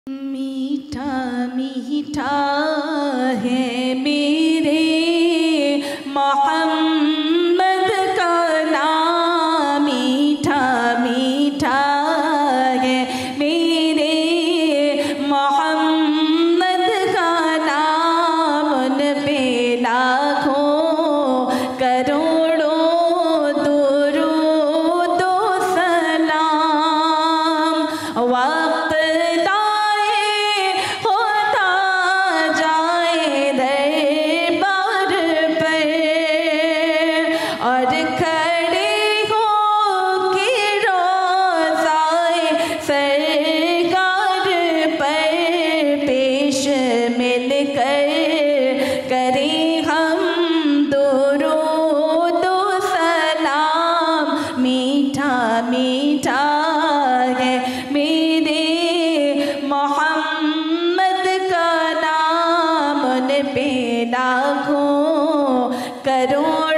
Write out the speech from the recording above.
मीठा मीठा है मेरे मोहम्मद का नाम, मीठा मीठा है मेरे मोहम्मद का नाम। उन पे लाखों करोड़ों दुरूद सलाम। वक्त और खड़े हो के रोज़ाए सरकार पर पेश मिलकर करें हम दुरूद सलाम। मीठा मीठा है मेरे मोहम्मद का नाम। उन पे लाखों करोड़